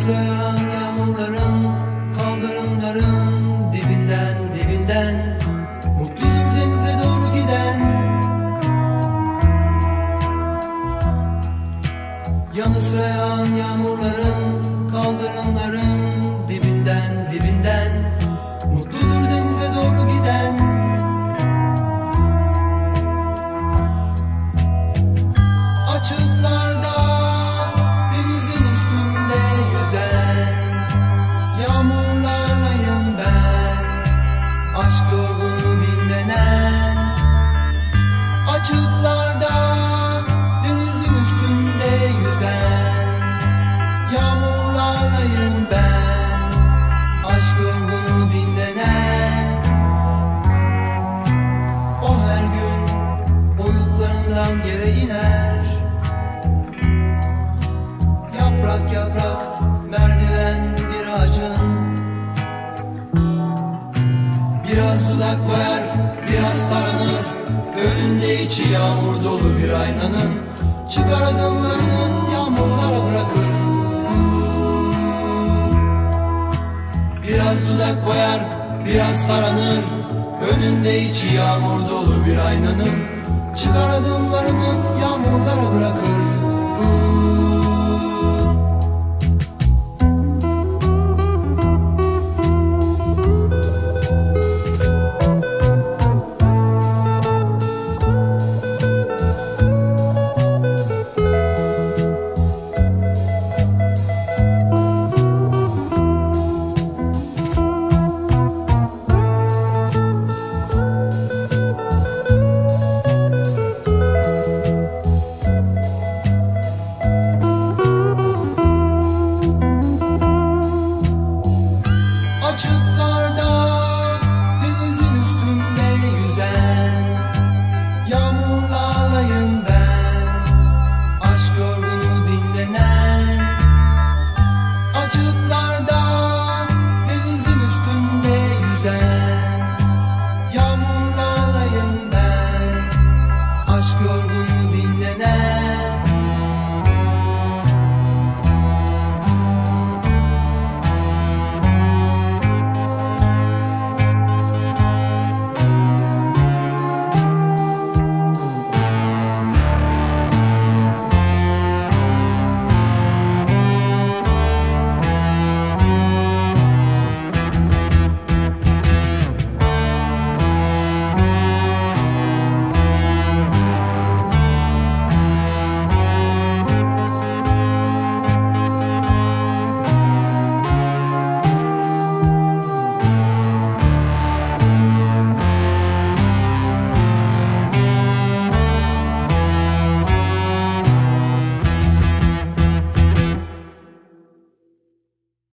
sırayan yağmurların, kaldırımların dibinden dibinden mutludur denize doğru giden. Yanı sıra yağan yağmurların, kaldırımların dibinden dibinden mutludur denize doğru giden. Açıklarda denizin üstünde yüzen yağmurlarlayım ben, aşk yorgunu dinlenen. Açıklarda denizin üstünde yüzen yağmurlarlayım ben, aşk yorgunu dinlenen. O her gün oyuklarından yere iner, yaprak yaprak merdiven bir ağacın. Biraz dudak boyar, biraz taranır, önünde içi yağmur dolu bir aynanın. Çıkar adımlarının yağmurlara bırakır. Biraz dudak boyar, biraz taranır, önünde içi yağmur dolu bir aynanın. Çıkar adımlarının yağmurlara bırakır. Açık